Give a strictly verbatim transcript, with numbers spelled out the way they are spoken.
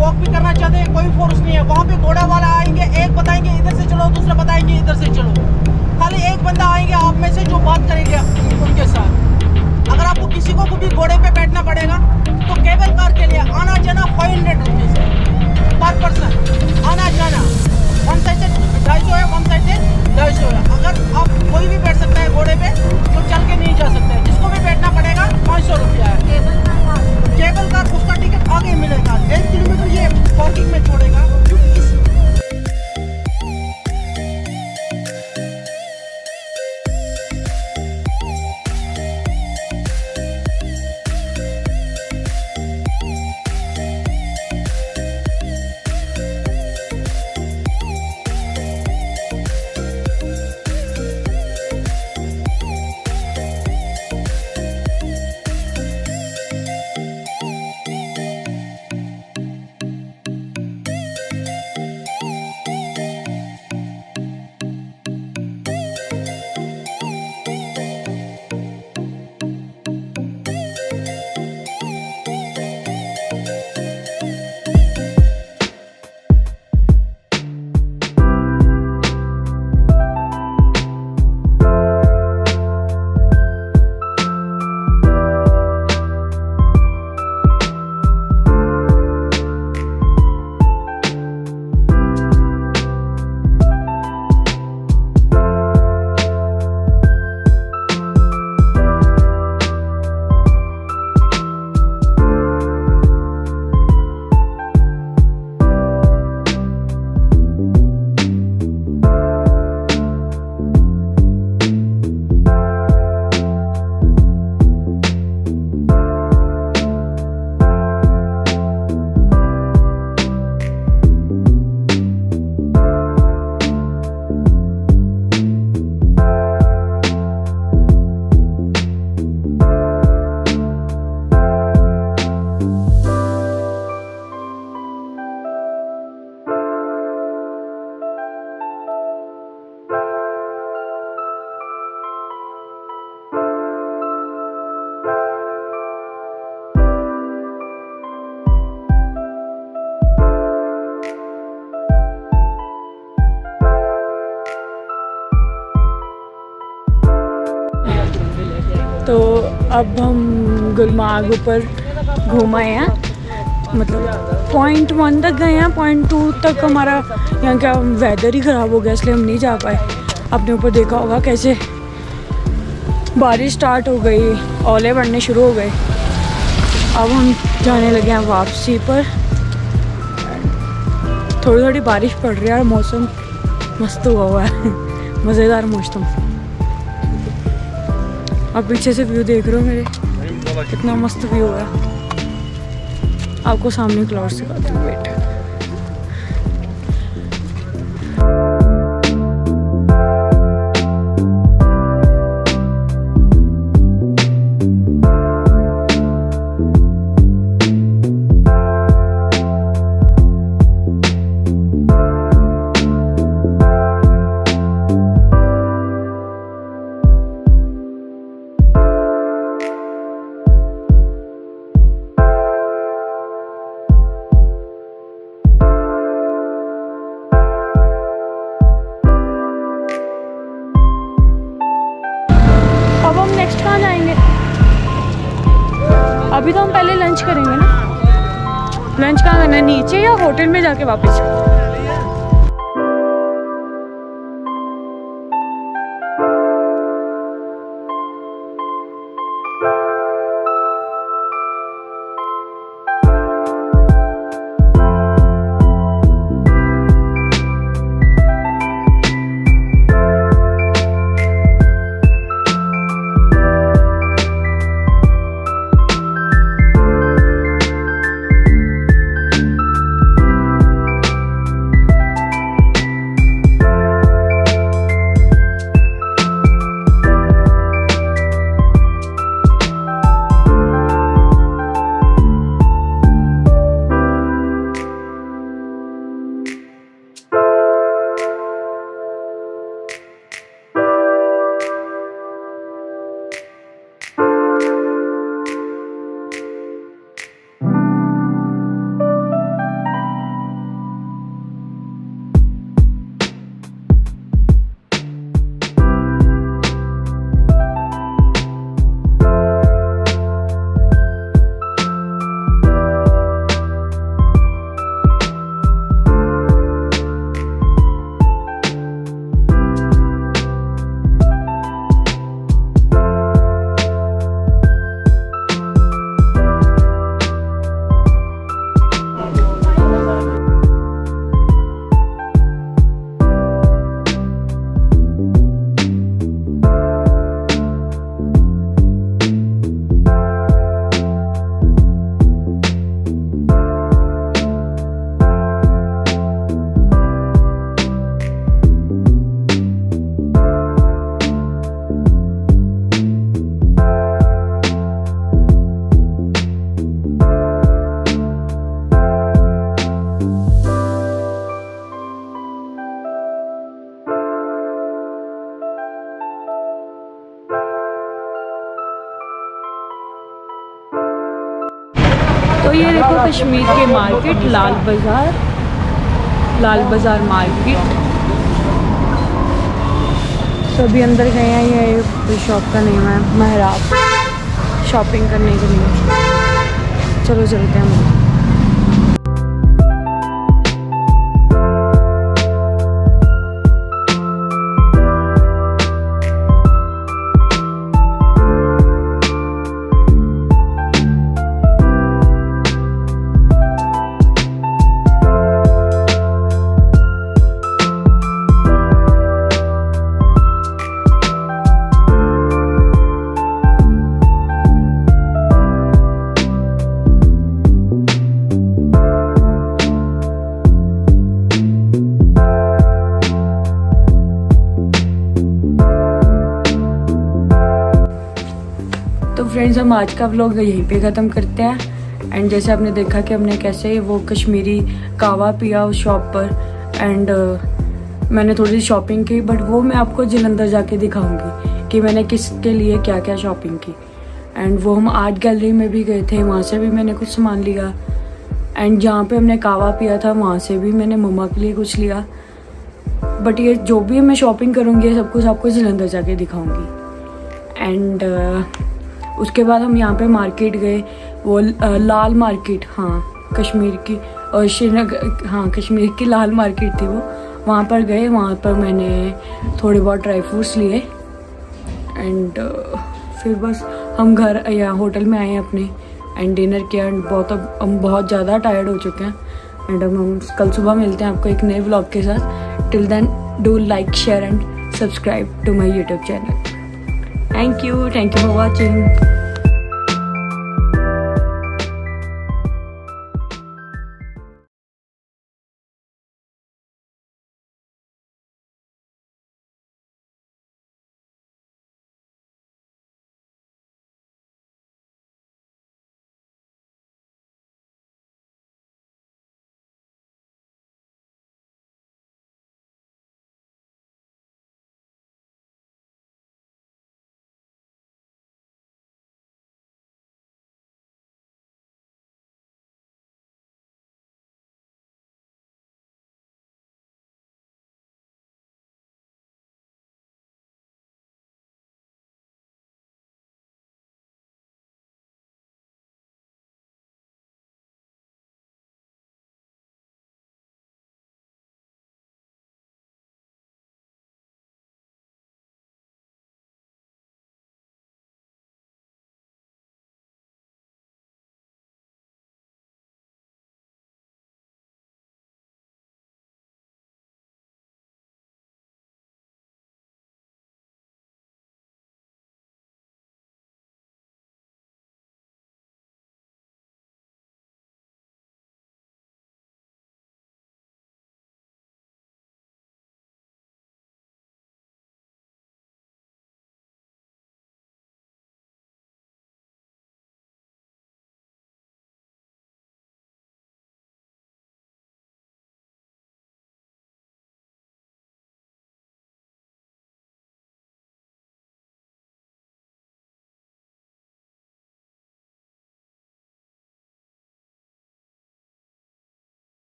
Walk भी करना चाहते हैं, कोई फोर्स नहीं है। वहाँ पे घोड़ा वाला आएंगे, एक बताएंगे इधर से चलो, दूसरा बताएंगे इधर से चलो। खाली एक बंदा आएंगे आप में से जो बात करेंगे उनके साथ। अगर आपको किसी को भी घोड़े पे बैठना पड़ेगा तो केबल कार के लिए आना जाना फाइव हंड्रेड रुपीज़ है पर पर्सन। आना जाना वन साइड से ढाई सौ है, वन साइड से ढाई सौ है। अगर आप कोई भी बैठ सकता है घोड़े पे तो चल के नहीं जा सकता है, जिसको भी बैठना पड़ेगा पाँच सौ रुपया है। केबल कार उसका टिकट आगे मिलेगा, डेढ़ किलोमीटर ये पार्किंग में छोड़ेगा। तो अब हम गुलमार्ग ऊपर घूम आए हैं, मतलब पॉइंट वन तक गए हैं, पॉइंट टू तक हमारा यहाँ का वेदर ही ख़राब हो गया इसलिए हम नहीं जा पाए। अपने ऊपर देखा होगा कैसे बारिश स्टार्ट हो गई, ओले पड़ने शुरू हो गए। अब हम जाने लगे हैं वापसी पर। थोड़ी थोड़ी बारिश पड़ रही है और मौसम मस्त हुआ हुआ है, मज़ेदार मौसम। आप पीछे से व्यू देख रहे हो मेरे, कितना मस्त व्यू है। आपको सामने क्लाउड्स दिखाती हूँ, वेट। अभी तो हम पहले लंच करेंगे ना। लंच कहाँ करना है, नीचे या होटल में जाके वापस? कश्मीर के मार्केट, लाल बाज़ार, लाल बाज़ार मार्केट। तो अभी अंदर गए हैं, ये शॉप का नेम है महराब, शॉपिंग करने के लिए। चलो चलते हैं हम। तो फ्रेंड्स, हम आज का व्लॉग यहीं पे ख़त्म करते हैं। एंड जैसे आपने देखा कि हमने कैसे वो कश्मीरी कावा पिया उस शॉप पर, एंड uh, मैंने थोड़ी सी शॉपिंग की, बट वो मैं आपको जलंधर जाके दिखाऊंगी कि मैंने किसके लिए क्या क्या शॉपिंग की। एंड वो हम आर्ट गैलरी में भी गए थे, वहाँ से भी मैंने कुछ सामान लिया। एंड जहाँ पे हमने कावा पिया था वहाँ से भी मैंने मम्मा के लिए कुछ लिया। बट ये जो भी मैं शॉपिंग करूँगी सब कुछ आपको जलंधर जाके दिखाऊँगी। एंड uh, उसके बाद हम यहाँ पे मार्केट गए, वो लाल मार्केट, हाँ कश्मीर की, और श्रीनगर, हाँ कश्मीर की लाल मार्केट थी वो, वहाँ पर गए। वहाँ पर मैंने थोड़े बहुत ड्राई फ्रूट्स लिए। एंड फिर बस हम घर या होटल में आए अपने, एंड डिनर किया। एंड बहुत अब हम बहुत ज़्यादा टायर्ड हो चुके हैं। एंड अब हम कल सुबह मिलते हैं आपको एक नए व्लॉग के साथ। Till then do like, share and subscribe to my YouTube channel. Thank you. Thank you for watching.